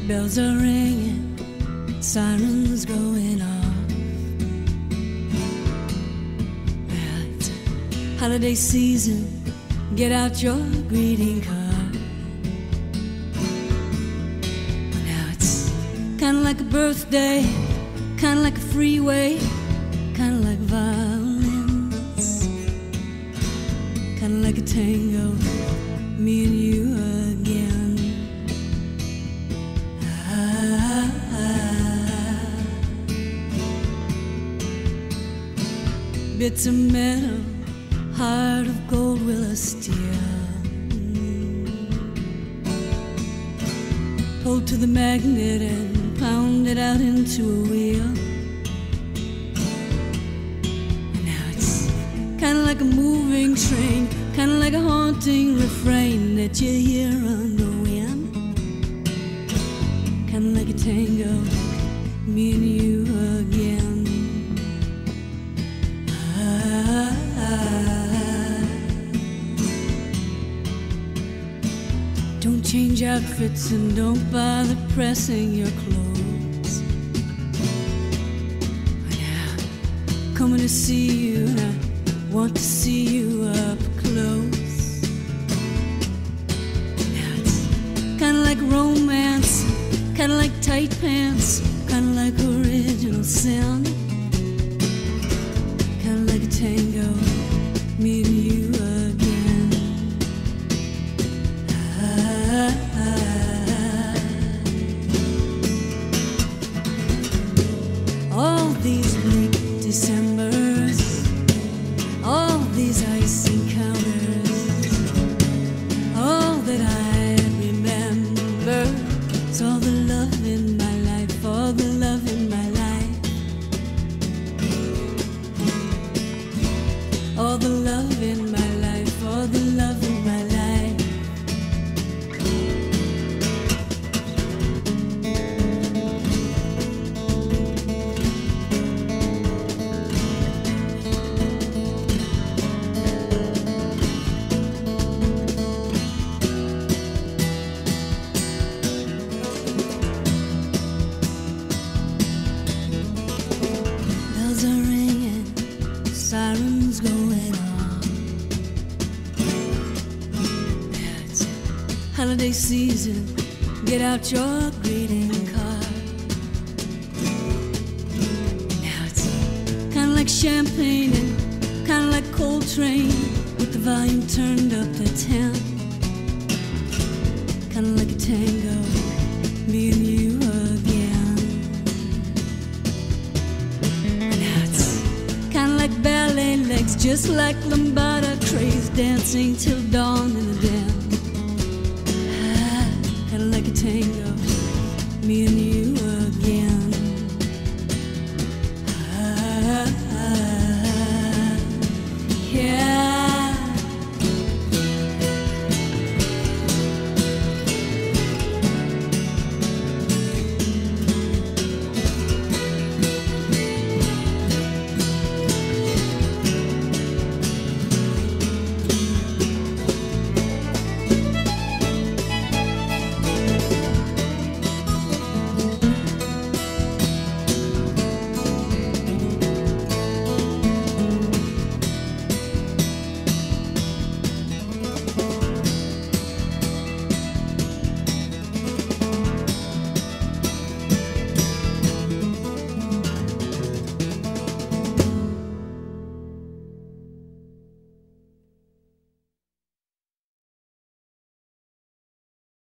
Bells are ringing, sirens going off. Well, it's holiday season, get out your greeting card. Now it's kinda like a birthday, kinda like a freeway, kinda like violins, kinda like a tango, me and you again. Bits of metal, heart of gold will I steal. Hold to the magnet and pound it out into a wheel. And now it's kinda like a moving train, kinda like a haunting refrain that you hear on the wind. Kinda like a tango, me and you again. Don't change outfits and don't bother pressing your clothes. I'm coming to see you and I want to see you up close. Now it's kinda like romance, kinda like tight pants, kinda like original sin. Kinda like a tango, me and you again. All these bleak Decembers, all these ice encounters, all that I remember is all the love in my life, all the love in my life, all the love in my life, all the love in my life. Bells are ringing, sirens going on. Yeah, it's holiday season, get out your greeting card. Now it's kinda like champagne and kinda like Coltrane with the volume turned up to 10. Kinda like a tango, me and you again. Like ballet legs, just like lambada craze, dancing till dawn in the den.